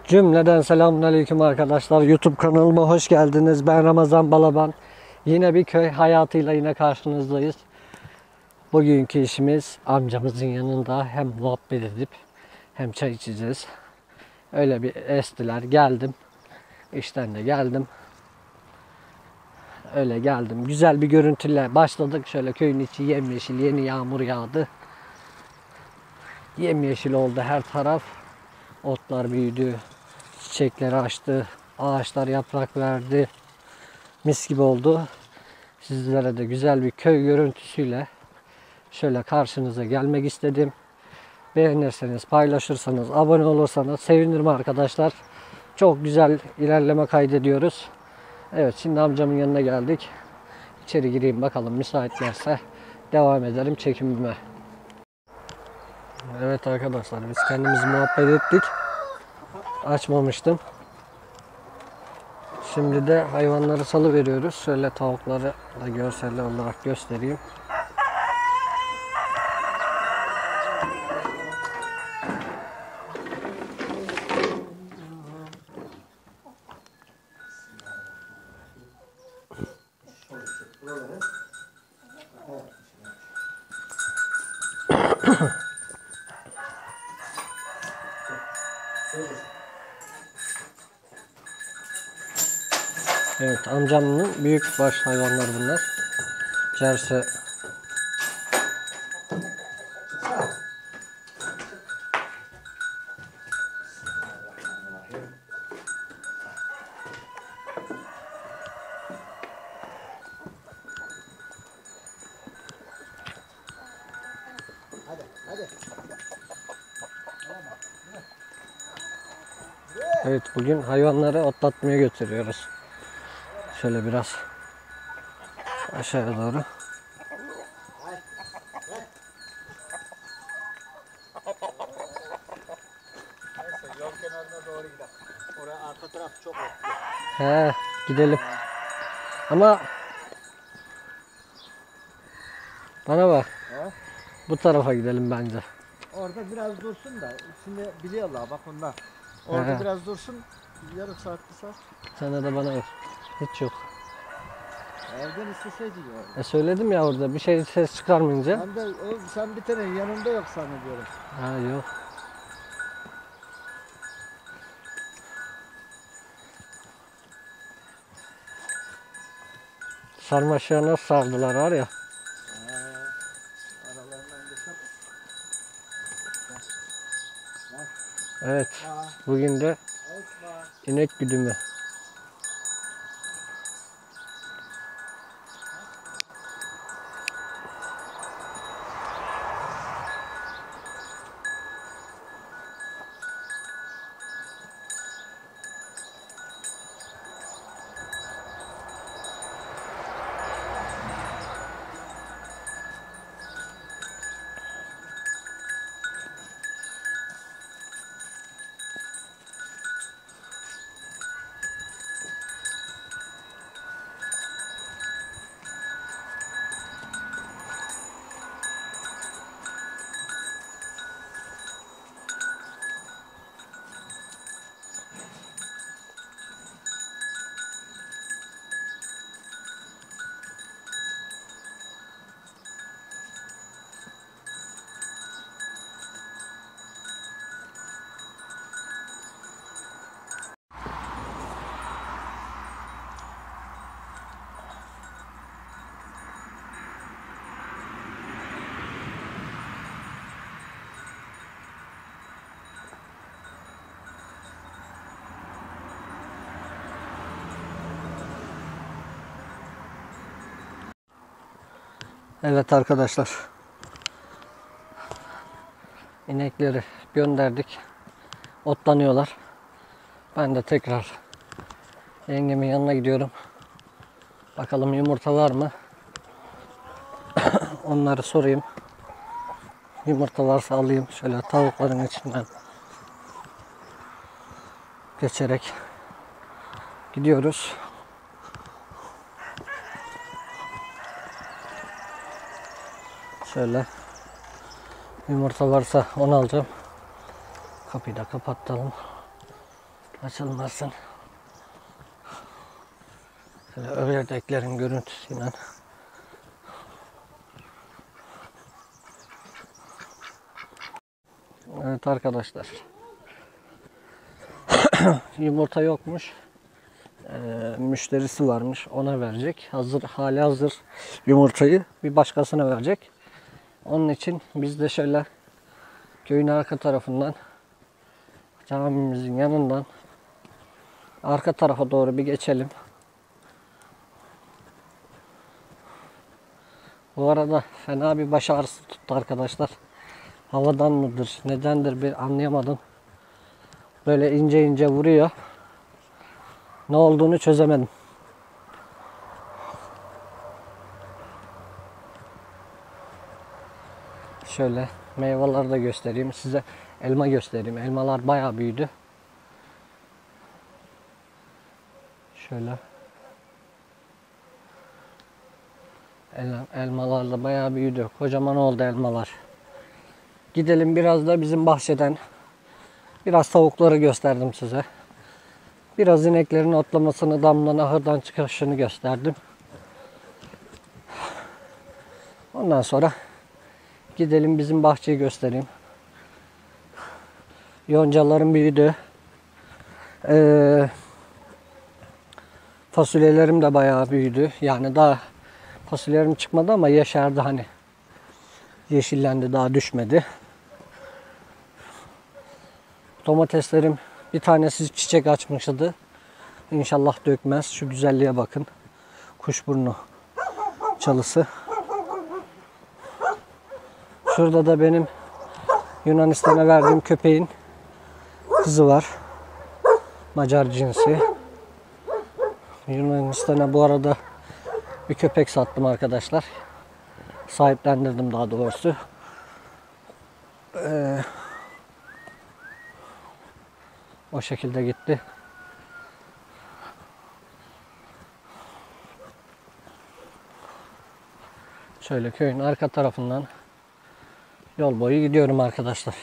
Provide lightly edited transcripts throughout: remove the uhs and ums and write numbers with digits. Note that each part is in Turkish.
Cümleden selamünaleyküm arkadaşlar. YouTube kanalıma hoş geldiniz. Ben Ramazan Balaban. Yine bir köy hayatıyla yine karşınızdayız. Bugünkü işimiz amcamızın yanında hem muhabbet edip hem çay içeceğiz. Öyle bir estiler. Geldim. İşten de geldim. Öyle geldim. Güzel bir görüntüyle başladık. Şöyle köyün içi yemyeşil, yeni yağmur yağdı. Yemyeşil oldu her taraf. Otlar büyüdü. Çiçekleri açtı. Ağaçlar yaprak verdi. Mis gibi oldu. Sizlere de güzel bir köy görüntüsüyle şöyle karşınıza gelmek istedim. Beğenirseniz, paylaşırsanız, abone olursanız sevinirim arkadaşlar. Çok güzel ilerleme kaydediyoruz. Evet, şimdi amcamın yanına geldik. İçeri gireyim bakalım, müsaitlerse devam ederim çekimime. Evet arkadaşlar, biz kendimiz muhabbet ettik. Açmamıştım. Şimdi de hayvanları salı veriyoruz. Şöyle tavukları da görsel olarak göstereyim. Evet, amcamın büyük baş hayvanlar bunlar. Cerse. Evet, bugün hayvanları otlatmaya götürüyoruz. Şöyle biraz aşağıya doğru. Yol kenarına doğru gidelim. Oraya arka taraf çok otlu. He, gidelim. Ama bana bak. He? Bu tarafa gidelim bence. Orada biraz dursun da. Şimdi biliyorlar bak onlar. Orada biraz dursun. Yarım saat bir saat. Sana da bana ver. Hiç yok. Evden isteseydi ya. Söyledim ya orada bir şey ses çıkarmayınca. Ben de sen bir tane yanında yok zannediyorum. Ha, yok. Sarmaşığa nasıl sardılar var ya. Aralarından geçip. Evet. Bugün de inek güdümü. Evet arkadaşlar. İnekleri gönderdik. Otlanıyorlar. Ben de tekrar yengemin yanına gidiyorum. Bakalım yumurta var mı? Onları sorayım. Yumurta varsa alayım. Şöyle tavukların içinden geçerek gidiyoruz. Şöyle yumurta varsa onu alacağım. Kapıyı da kapatalım. açılmasın. Şöyle ördeklerin görüntüsüyle. Evet arkadaşlar. Yumurta yokmuş. Müşterisi varmış. Ona verecek. Hali hazır yumurtayı bir başkasına verecek. Onun için biz de şöyle köyün arka tarafından, camimizin yanından arka tarafa doğru bir geçelim. Bu arada fena bir baş ağrısı tuttu arkadaşlar. Havadan mıdır, nedendir bir anlayamadım. Böyle ince ince vuruyor. Ne olduğunu çözemedim. Şöyle meyveleri de göstereyim size. Elma göstereyim. Elmalar bayağı büyüdü. Şöyle. Elmalar da bayağı büyüdü. Kocaman oldu elmalar. Gidelim biraz da bizim bahçeden. Biraz tavukları gösterdim size. Biraz ineklerin otlamasını, damdan, ahırdan çıkışını gösterdim. Ondan sonra gidelim bizim bahçeyi göstereyim. Yoncalarım büyüdü. Fasulyelerim de bayağı büyüdü. Yani daha fasulyelerim çıkmadı ama yeşerdi hani. Yeşillendi, daha düşmedi. Domateslerim bir tanesi çiçek açmıştı. İnşallah dökmez. Şu güzelliğe bakın. Kuşburnu çalısı. Şurada da benim Yunanistan'a verdiğim köpeğin kızı var. Macar cinsi. Yunanistan'a bu arada bir köpek sattım arkadaşlar. Sahiplendirdim daha doğrusu. O şekilde gitti. Şöyle köyün arka tarafından yol boyu gidiyorum arkadaşlar.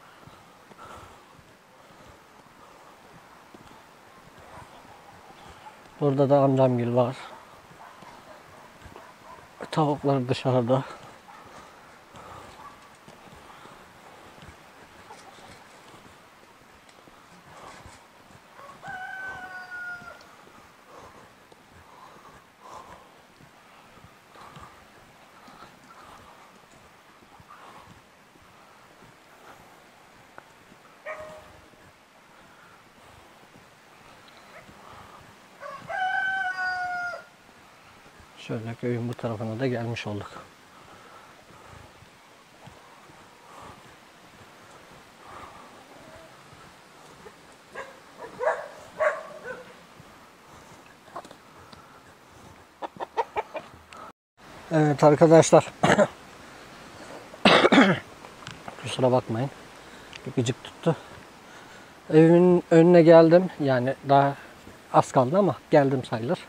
Burada da amcamgil var. Tavuklar dışarıda. Şöyle köyün bu tarafına da gelmiş olduk. Evet arkadaşlar. Kusura bakmayın. Bir gıcık tuttu. Evimin önüne geldim. Yani daha az kaldı ama geldim sayılır.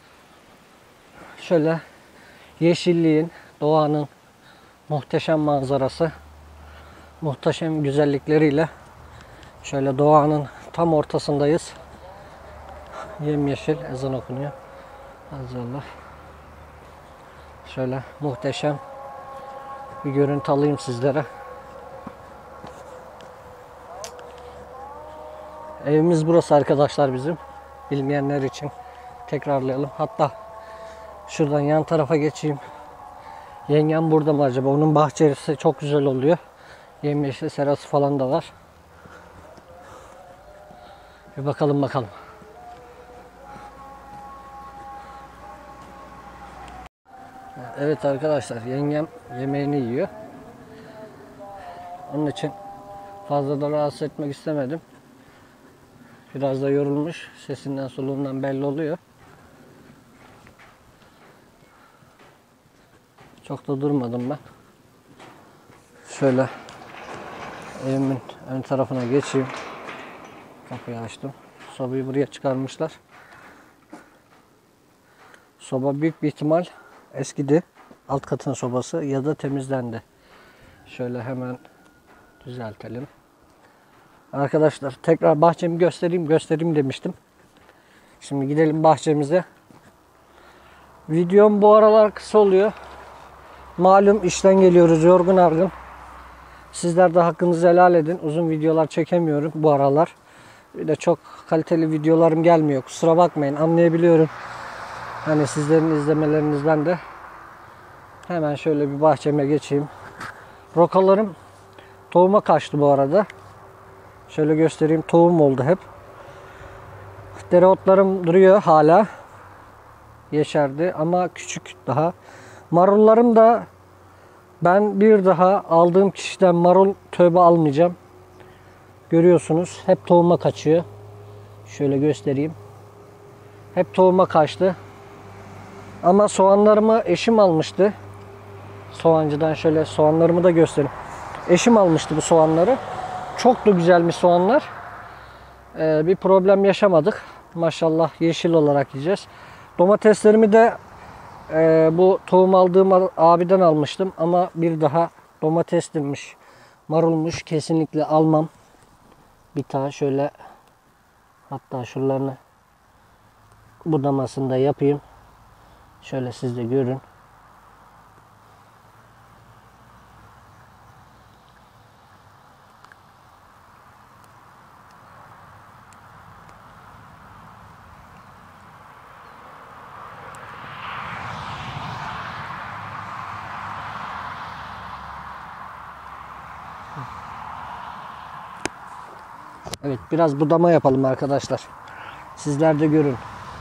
Şöyle yeşilliğin, doğanın muhteşem manzarası, muhteşem güzellikleriyle şöyle doğanın tam ortasındayız. Yemyeşil, ezan okunuyor. Azallah. Şöyle muhteşem bir görüntü alayım sizlere. Evimiz burası arkadaşlar bizim. Bilmeyenler için tekrarlayalım. Hatta şuradan yan tarafa geçeyim. Yengem burada mı acaba? Onun bahçesi çok güzel oluyor. Yemyeşil serası falan da var. Bir bakalım. Evet arkadaşlar, yengem yemeğini yiyor. Onun için fazla da rahatsız etmek istemedim. Biraz da yorulmuş. Sesinden soluğundan belli oluyor. Çok da durmadım ben. Şöyle evimin ön tarafına geçeyim. Kapıyı açtım. Sobayı buraya çıkarmışlar. Soba büyük bir ihtimal eskidi. Alt katın sobası ya da temizlendi. Şöyle hemen düzeltelim. Arkadaşlar tekrar bahçemi göstereyim demiştim. Şimdi gidelim bahçemize. Videom bu aralar kısa oluyor. Malum işten geliyoruz yorgun argın. Sizler de hakkınızı helal edin. Uzun videolar çekemiyorum bu aralar. Bir de çok kaliteli videolarım gelmiyor. Kusura bakmayın, anlayabiliyorum. Hani sizlerin izlemelerinizden de. Hemen şöyle bir bahçeme geçeyim. Rokalarım tohuma kaçtı bu arada. Şöyle göstereyim, tohum oldu hep. Dereotlarım duruyor hala. Yeşerdi ama küçük daha. Marullarım da ben bir daha aldığım kişiden marul tövbe almayacağım. Görüyorsunuz hep tohuma kaçıyor. Şöyle göstereyim. Hep tohuma kaçtı. Ama soğanlarımı eşim almıştı. Soğancıdan şöyle soğanlarımı da göstereyim. Eşim almıştı bu soğanları. Çok da güzelmiş soğanlar. Bir problem yaşamadık. Maşallah yeşil olarak yiyeceğiz. Domateslerimi de bu tohum aldığım abiden almıştım. Ama bir daha domates demiş, marulmuş kesinlikle almam. Bir tane şöyle, hatta şuralarını budamasını da yapayım. Şöyle siz de görün. Evet, biraz budama yapalım arkadaşlar. Sizler de görün.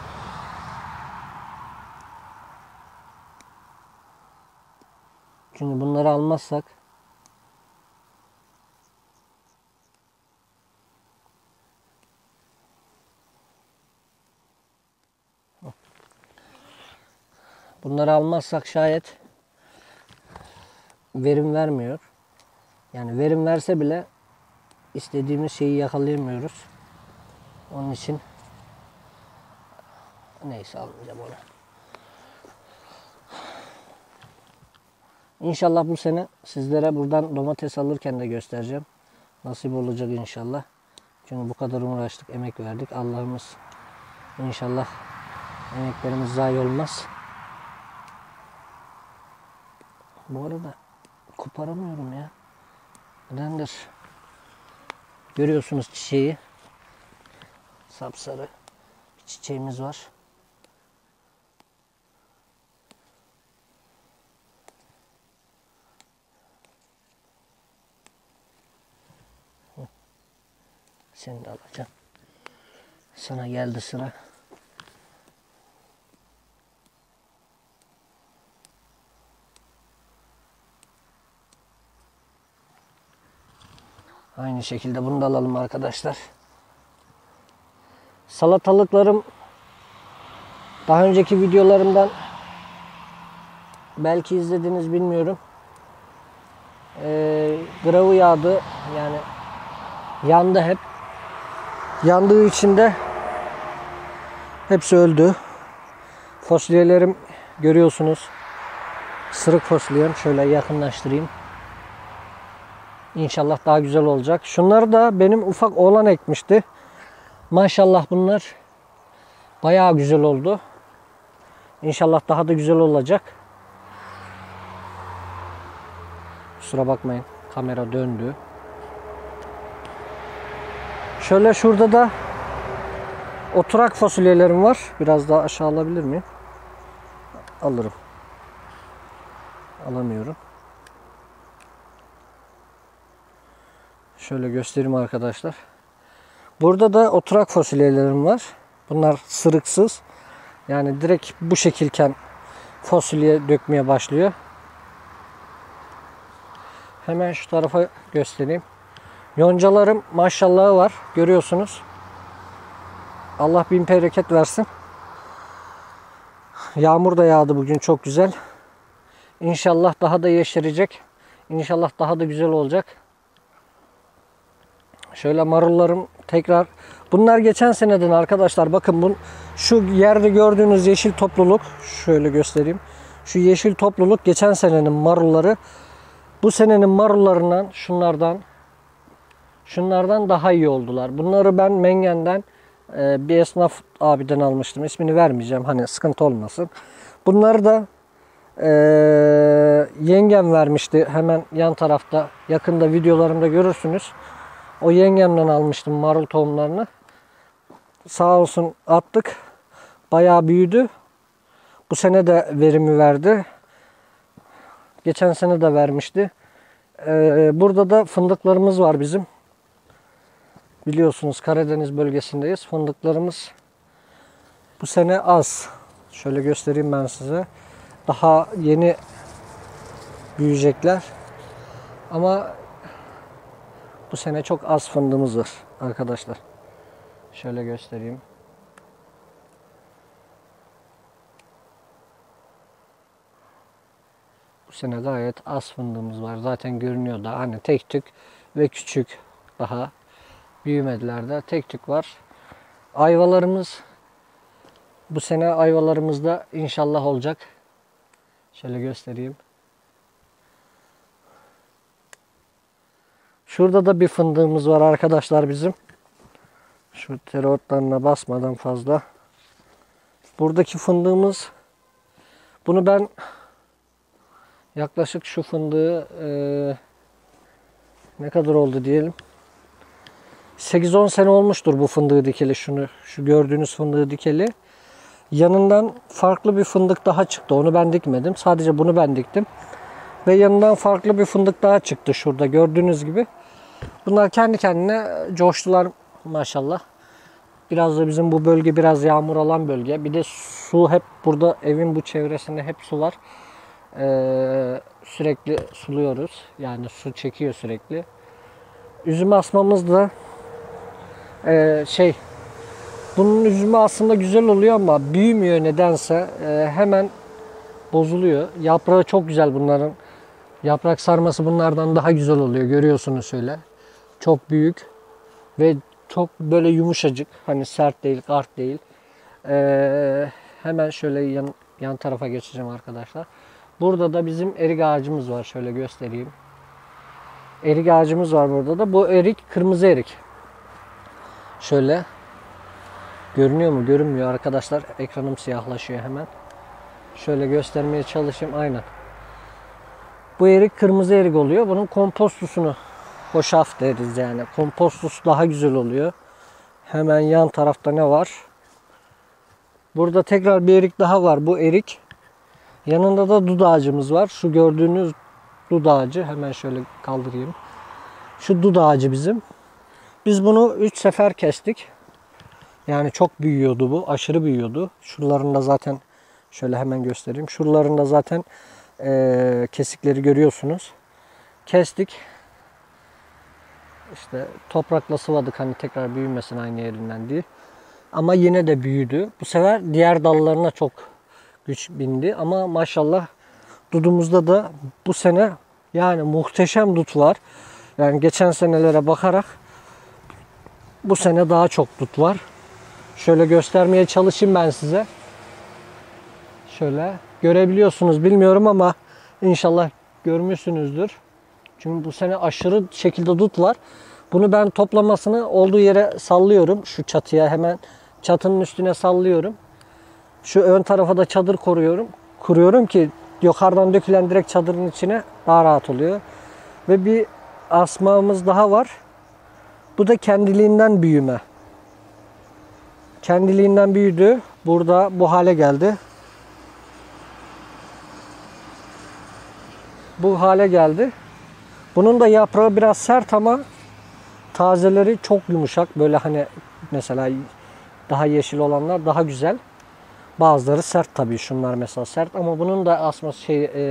Çünkü bunları almazsak şayet verim vermiyor. Yani verim verse bile istediğimiz şeyi yakalayamıyoruz. Onun için neyse almayacağım onu. İnşallah bu sene sizlere buradan domates alırken de göstereceğim. Nasip olacak inşallah. Çünkü bu kadar uğraştık, emek verdik. Allah'ımız inşallah emeklerimiz zayi olmaz. Bu arada koparamıyorum ya. Nedendir? Görüyorsunuz çiçeği. Sapsarı bir çiçeğimiz var. Seni de alacağım. Sana geldi sıra. Aynı şekilde bunu da alalım arkadaşlar. Salatalıklarım daha önceki videolarımdan belki izlediniz bilmiyorum. Gravı yağdı. Yani yandı hep. Yandığı için de hepsi öldü. Fasulyelerim görüyorsunuz. Sırık fasulyem. Şöyle yakınlaştırayım. İnşallah daha güzel olacak. Şunları da benim ufak oğlan ekmişti. Maşallah bunlar bayağı güzel oldu. İnşallah daha da güzel olacak. Kusura bakmayın. Kamera döndü. Şöyle şurada da oturak fasulyelerim var. Biraz daha aşağı alabilir miyim? Alırım. Alamıyorum. Şöyle göstereyim arkadaşlar. Burada da oturak fasulyelerim var. Bunlar sırıksız. Yani direkt bu şekilken fasulye dökmeye başlıyor. Hemen şu tarafa göstereyim. Yoncalarım maşallahı var. Görüyorsunuz. Allah bin bereket versin. Yağmur da yağdı bugün çok güzel. İnşallah daha da yeşerecek. İnşallah daha da güzel olacak. Şöyle marullarım tekrar. Bunlar geçen seneden arkadaşlar. Bakın şu yerde gördüğünüz yeşil topluluk. Şöyle göstereyim. Şu yeşil topluluk geçen senenin marulları. Bu senenin marullarından şunlardan şunlardan daha iyi oldular. Bunları ben Mengen'den bir esnaf abiden almıştım. İsmini vermeyeceğim, hani sıkıntı olmasın. Bunları da yengem vermişti. Hemen yan tarafta, yakında videolarımda görürsünüz. O yengemden almıştım marul tohumlarını. Sağ olsun attık. Bayağı büyüdü. Bu sene de verimi verdi. Geçen sene de vermişti. Burada da fındıklarımız var bizim. Biliyorsunuz Karadeniz bölgesindeyiz. Fındıklarımız bu sene az. Şöyle göstereyim ben size. Daha yeni büyüyecekler. Ama bu sene çok az fındığımız var arkadaşlar. Şöyle göstereyim. Bu sene gayet az fındığımız var. Zaten görünüyor da hani tek tük ve küçük, daha büyümediler de tek tük var. Ayvalarımız, bu sene ayvalarımız da inşallah olacak. Şöyle göstereyim. Şurada da bir fındığımız var arkadaşlar bizim. Şu tereotlarına basmadan fazla. Buradaki fındığımız, bunu ben yaklaşık şu fındığı ne kadar oldu diyelim. 8-10 sene olmuştur bu fındığı dikeli. Şu gördüğünüz fındığı dikeli. Yanından farklı bir fındık daha çıktı. Onu ben dikmedim. Sadece bunu ben diktim. Ve yanından farklı bir fındık daha çıktı şurada gördüğünüz gibi. Bunlar kendi kendine coştular maşallah. Biraz da bizim bu bölge biraz yağmur alan bölge. Bir de su hep burada, evin bu çevresinde hep su var. Sürekli suluyoruz. Yani su çekiyor sürekli. Üzüm asmamız da bunun üzümü aslında güzel oluyor ama büyümüyor nedense. Hemen bozuluyor. Yaprağı çok güzel bunların. Yaprak sarması bunlardan daha güzel oluyor. Görüyorsunuz şöyle. Çok büyük ve çok böyle yumuşacık. Hani sert değil, kart değil. Hemen şöyle yan tarafa geçeceğim arkadaşlar. Burada da bizim erik ağacımız var. Şöyle göstereyim. Erik ağacımız var burada da. Bu erik kırmızı erik. Şöyle. Görünüyor mu? Görünmüyor arkadaşlar. Ekranım siyahlaşıyor hemen. Şöyle göstermeye çalışayım. Aynen. Bu erik kırmızı erik oluyor. Bunun kompostusunu hoşaf deriz yani. Kompostusu daha güzel oluyor. Hemen yan tarafta ne var? Burada tekrar bir erik daha var. Bu erik. Yanında da dut ağacımız var. Şu gördüğünüz dut ağacı. Hemen şöyle kaldırayım. Şu dut ağacı bizim. Biz bunu 3 sefer kestik. Yani çok büyüyordu bu. Aşırı büyüyordu. Şuralarında zaten şöyle hemen göstereyim. Şuralarında zaten kesikleri görüyorsunuz. Kestik. İşte toprakla sıvadık hani tekrar büyümesin aynı yerinden diye. Ama yine de büyüdü. Bu sefer diğer dallarına çok güç bindi. Ama maşallah dudumuzda da bu sene yani muhteşem dut var. Yani geçen senelere bakarak bu sene daha çok dut var. Şöyle göstermeye çalışayım ben size. Şöyle görebiliyorsunuz bilmiyorum ama inşallah görmüşsünüzdür. Çünkü bu sene aşırı şekilde dut var. Bunu ben toplamasını olduğu yere sallıyorum. Şu çatıya hemen çatının üstüne sallıyorum. Şu ön tarafa da çadır kuruyorum ki yukarıdan dökülen direkt çadırın içine daha rahat oluyor. Ve bir asmamız daha var. Bu da kendiliğinden büyüme. Kendiliğinden büyüdü. Burada bu hale geldi. Bu hale geldi. Bunun da yaprağı biraz sert ama tazeleri çok yumuşak. Böyle hani mesela daha yeşil olanlar daha güzel. Bazıları sert tabii. Şunlar mesela sert ama bunun da asması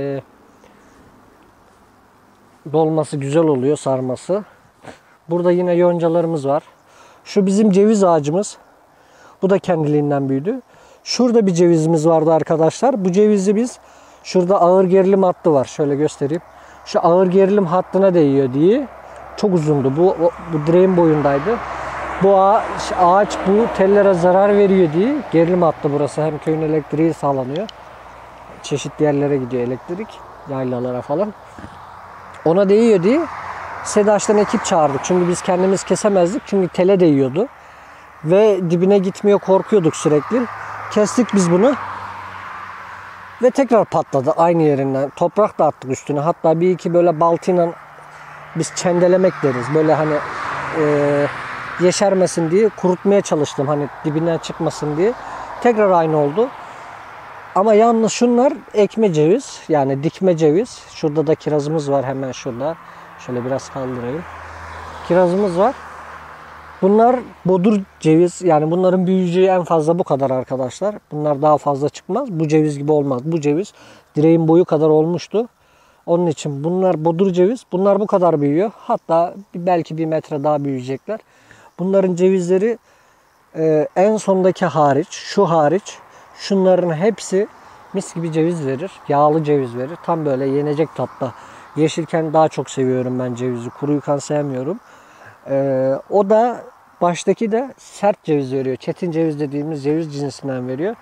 dolması güzel oluyor, sarması. Burada yine yoncalarımız var. Şu bizim ceviz ağacımız. Bu da kendiliğinden büyüdü. Şurada bir cevizimiz vardı arkadaşlar. Bu cevizi biz şurada ağır gerilim hattı var. Şöyle göstereyim. Şu ağır gerilim hattına değiyor diye. Çok uzundu. Bu direğin boyundaydı. Bu ağaç bu tellere zarar veriyor diye gerilim hattı burası. Hem köyün elektriği sağlanıyor. Çeşitli yerlere gidiyor elektrik. Yaylalara falan. Ona değiyor diye SEDAŞ'tan ekip çağırdık. Çünkü biz kendimiz kesemezdik. Çünkü tele değiyordu. Ve dibine gitmeye korkuyorduk sürekli. Kestik biz bunu. Ve tekrar patladı aynı yerinden. Toprak da attık üstüne. Hatta bir iki böyle baltayla biz çendelemek deriz. Böyle hani yeşermesin diye kurutmaya çalıştım. Hani dibinden çıkmasın diye. Tekrar aynı oldu. Ama yalnız şunlar ekme ceviz. Yani dikme ceviz. Şurada da kirazımız var hemen şurada. Şöyle biraz kaldırayım. Kirazımız var. Bunlar bodur ceviz. Yani bunların büyüyeceği en fazla bu kadar arkadaşlar. Bunlar daha fazla çıkmaz. Bu ceviz gibi olmaz. Bu ceviz direğin boyu kadar olmuştu. Onun için bunlar bodur ceviz. Bunlar bu kadar büyüyor. Hatta belki 1 metre daha büyüyecekler. Bunların cevizleri en sondaki hariç, şu hariç, şunların hepsi mis gibi ceviz verir. Yağlı ceviz verir. Tam böyle yenecek tatta. Yeşilken daha çok seviyorum ben cevizi. Kuruyken sevmiyorum. O da baştaki de sert ceviz veriyor. Çetin ceviz dediğimiz ceviz cinsinden veriyor.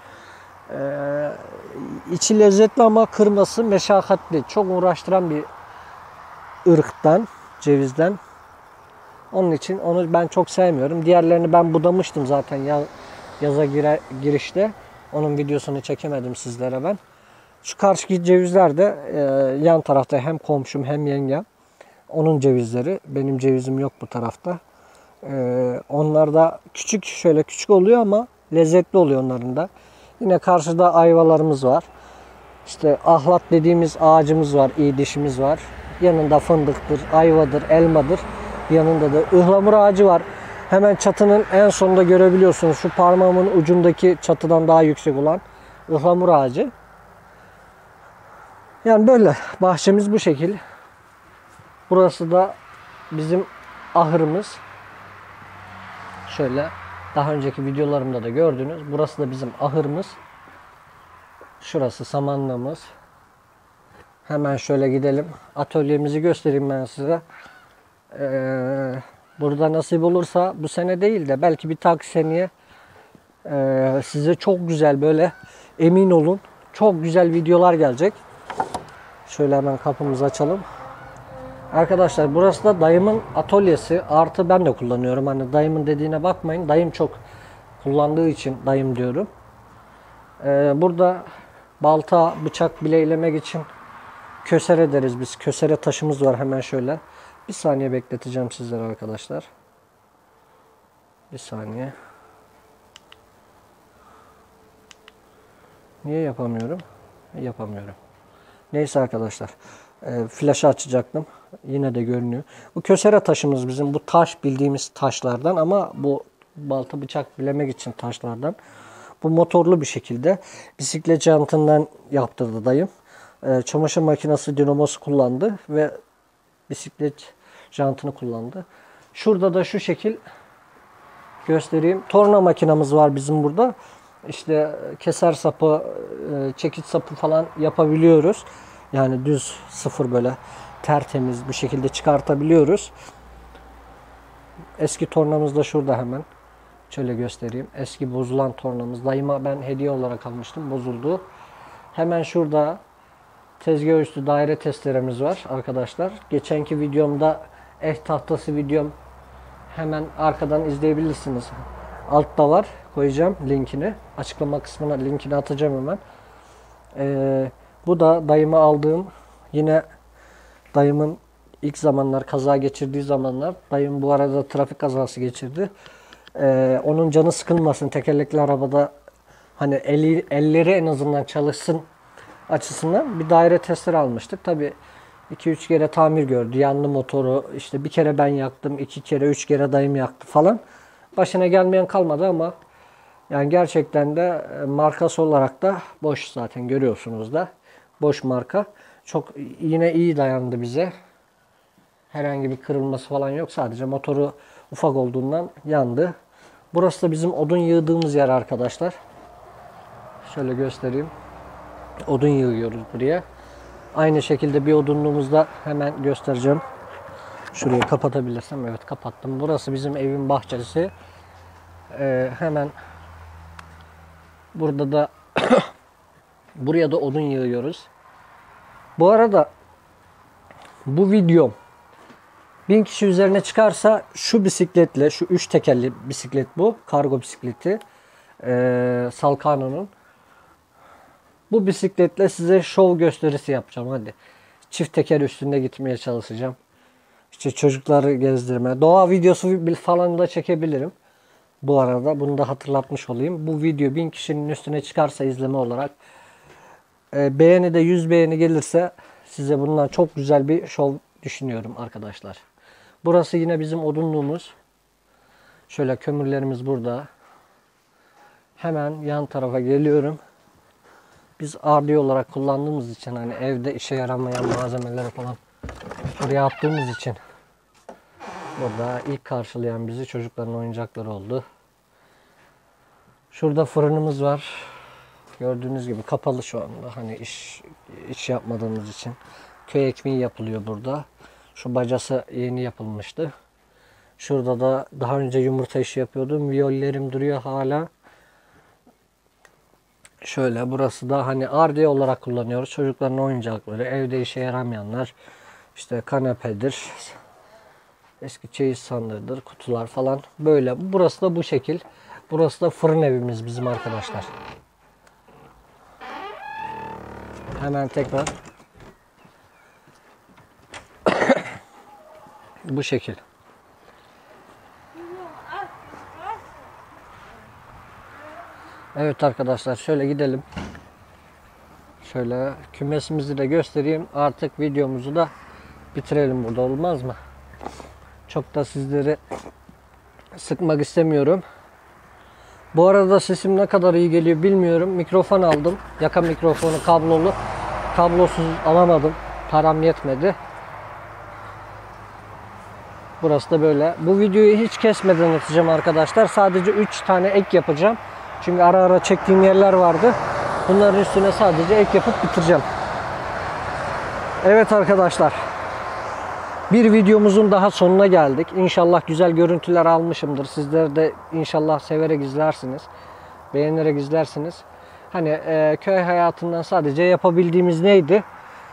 İçi lezzetli ama kırması meşakkatli. Çok uğraştıran bir ırktan, cevizden. Onun için onu ben çok sevmiyorum. Diğerlerini ben budamıştım zaten yaza girişte. Onun videosunu çekemedim sizlere ben. Şu karşıki cevizler de yan tarafta hem komşum hem yengem. Onun cevizleri. Benim cevizim yok bu tarafta. Onlar da küçük, şöyle küçük oluyor ama lezzetli oluyor onların da. Yine karşıda ayvalarımız var. İşte ahlat dediğimiz ağacımız var, iyi dişimiz var. Yanında fındıktır, ayvadır, elmadır. Yanında da ıhlamur ağacı var. Hemen çatının en sonunda görebiliyorsunuz. Şu parmağımın ucundaki çatıdan daha yüksek olan ıhlamur ağacı. Yani böyle bahçemiz bu şekil. Burası da bizim ahırımız. Şöyle daha önceki videolarımda da gördünüz. Burası da bizim ahırımız. Şurası samanlığımız. Hemen şöyle gidelim. Atölyemizi göstereyim ben size. Burada nasip olursa bu sene değil de belki bir dahaki seneye size çok güzel böyle emin olun çok güzel videolar gelecek. Şöyle hemen kapımızı açalım. Arkadaşlar burası da dayımın atölyesi. Artı ben de kullanıyorum. Hani dayımın dediğine bakmayın. Dayım çok kullandığı için dayım diyorum. Burada balta, bıçak bileylemek için kösere deriz biz. Kösere taşımız var hemen şöyle. Bir saniye bekleteceğim sizlere arkadaşlar. Bir saniye. Niye yapamıyorum? Yapamıyorum. Neyse arkadaşlar. Flaşı açacaktım. Yine de görünüyor. Bu kösere taşımız bizim. Bu taş bildiğimiz taşlardan ama bu balta bıçak bilemek için taşlardan. Bu motorlu bir şekilde. Bisiklet jantından yaptırdı dayım. Çamaşır makinesi dinamosu kullandı ve bisiklet jantını kullandı. Şurada da şu şekil göstereyim. Torna makinamız var bizim burada. İşte keser sapı, çekiç sapı falan yapabiliyoruz. Yani düz sıfır böyle tertemiz bir şekilde çıkartabiliyoruz. Eski tornamız da şurada hemen. Şöyle göstereyim. Eski bozulan tornamız. Dayıma ben hediye olarak almıştım. Bozuldu. Hemen şurada tezgah üstü daire testeremiz var arkadaşlar. Geçenki videomda tahtası videom hemen arkadan izleyebilirsiniz. Altta var. Koyacağım linkini. Açıklama kısmına linkini atacağım hemen. Bu da dayıma aldığım, yine dayımın ilk zamanlar kaza geçirdiği zamanlar, dayım bu arada trafik kazası geçirdi. Onun canı sıkılmasın, tekerlekli arabada hani elleri en azından çalışsın açısından bir daire tester almıştık. Tabi 2-3 kere tamir gördü. Yandı motoru. İşte bir kere ben yaktım. 2 kere 3 kere dayım yaktı falan. Başına gelmeyen kalmadı ama yani gerçekten de markası olarak da Bosch, zaten görüyorsunuz da. Bosch marka. Çok yine iyi dayandı bize. Herhangi bir kırılması falan yok. Sadece motoru ufak olduğundan yandı. Burası da bizim odun yığdığımız yer arkadaşlar. Şöyle göstereyim. Odun yığıyoruz buraya. Aynı şekilde bir odunluğumuzda hemen göstereceğim. Şurayı kapatabilirsem. Evet, kapattım. Burası bizim evin bahçesi. Hemen burada da buraya da odun yığıyoruz. Bu arada bu videom 1000 kişi üzerine çıkarsa şu bisikletle, şu 3 tekerli bisiklet bu. Kargo bisikleti. Salkano'nun. Bu bisikletle size şov gösterisi yapacağım hadi. Çift teker üstünde gitmeye çalışacağım. İşte çocukları gezdirme. Doğa videosu falan da çekebilirim. Bu arada bunu da hatırlatmış olayım. Bu video 1000 kişinin üstüne çıkarsa izleme olarak beğeni de 100 beğeni gelirse size bundan çok güzel bir şov düşünüyorum arkadaşlar. Burası yine bizim odunluğumuz. Şöyle kömürlerimiz burada. Hemen yan tarafa geliyorum. Biz RD olarak kullandığımız için hani evde işe yaramayan malzemeleri falan buraya attığımız için burada ilk karşılayan bizi çocukların oyuncakları oldu. Şurada fırınımız var. Gördüğünüz gibi kapalı şu anda. Hani iş yapmadığımız için. Köy ekmeği yapılıyor burada. Şu bacası yeni yapılmıştı. Şurada da daha önce yumurta işi yapıyordum. Viyollerim duruyor hala. Şöyle burası da hani RD olarak kullanıyoruz. Çocukların oyuncakları, evde işe yaramayanlar, işte kanepedir, eski çeyiz sandığıdır, kutular falan böyle. Burası da bu şekil. Burası da fırın evimiz bizim arkadaşlar. Hemen tekrar bu şekil. Evet arkadaşlar şöyle gidelim. Şöyle kümesimizi de göstereyim. Artık videomuzu da bitirelim burada, olmaz mı? Çok da sizleri sıkmak istemiyorum. Bu arada sesim ne kadar iyi geliyor bilmiyorum. Mikrofon aldım. Yaka mikrofonu kablolu. Kablosuz alamadım. Param yetmedi. Burası da böyle. Bu videoyu hiç kesmeden atacağım arkadaşlar. Sadece 3 tane ek yapacağım. Çünkü ara ara çektiğim yerler vardı. Bunların üstüne sadece ek yapıp bitireceğim. Evet arkadaşlar. Bir videomuzun daha sonuna geldik. İnşallah güzel görüntüler almışımdır. Sizler de inşallah severek izlersiniz. Beğenerek izlersiniz. Hani köy hayatından sadece yapabildiğimiz neydi?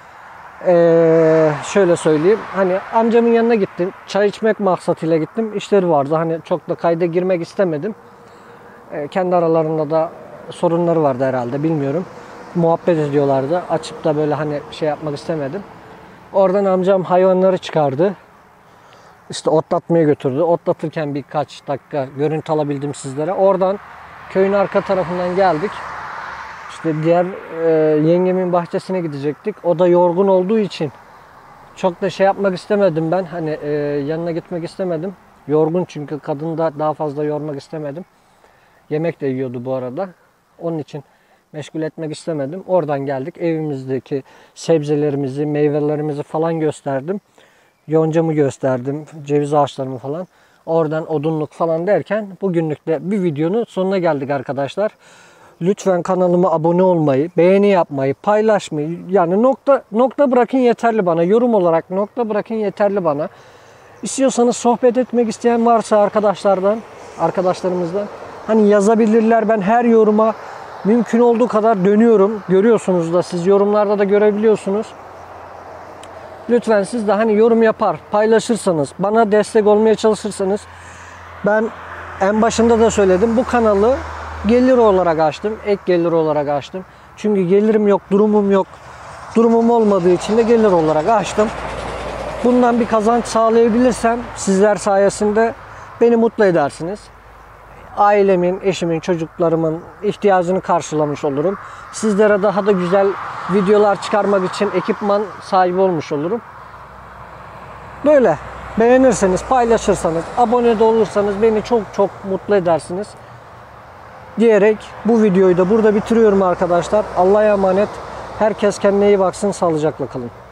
Şöyle söyleyeyim. Hani amcamın yanına gittim. Çay içmek maksatıyla gittim. İşleri vardı. Hani çok da kayda girmek istemedim. Kendi aralarında da sorunları vardı herhalde. Bilmiyorum. Muhabbet ediyorlardı. Açıp da böyle hani şey yapmak istemedim. Oradan amcam hayvanları çıkardı. İşte otlatmaya götürdü. Otlatırken birkaç dakika görüntü alabildim sizlere. Oradan köyün arka tarafından geldik. İşte diğer yengemin bahçesine gidecektik. O da yorgun olduğu için çok da şey yapmak istemedim ben. Hani yanına gitmek istemedim. Yorgun çünkü, kadını da daha fazla yormak istemedim. Yemek de yiyordu bu arada. Onun için meşgul etmek istemedim. Oradan geldik. Evimizdeki sebzelerimizi, meyvelerimizi falan gösterdim. Yoncamı gösterdim. Ceviz ağaçlarımı falan. Oradan odunluk falan derken bugünlük de bir videonun sonuna geldik arkadaşlar. Lütfen kanalıma abone olmayı, beğeni yapmayı, paylaşmayı, yani nokta bırakın yeterli bana. Yorum olarak nokta bırakın yeterli bana. İstiyorsanız sohbet etmek isteyen varsa arkadaşlarımızdan hani yazabilirler. Ben her yoruma mümkün olduğu kadar dönüyorum. Görüyorsunuz da, siz yorumlarda da görebiliyorsunuz. Lütfen siz de hani yorum yapar, paylaşırsanız, bana destek olmaya çalışırsanız, ben en başında da söyledim, bu kanalı gelir olarak açtım, ek gelir olarak açtım. Çünkü gelirim yok, durumum yok. Durumum olmadığı için de gelir olarak açtım. Bundan bir kazanç sağlayabilirsem sizler sayesinde beni mutlu edersiniz. Ailemin, eşimin, çocuklarımın ihtiyacını karşılamış olurum. Sizlere daha da güzel videolar çıkarmak için ekipman sahibi olmuş olurum. Böyle beğenirseniz, paylaşırsanız, abone de olursanız beni çok çok mutlu edersiniz diyerek bu videoyu da burada bitiriyorum arkadaşlar. Allah'a emanet. Herkes kendine iyi baksın. Sağlıcakla kalın.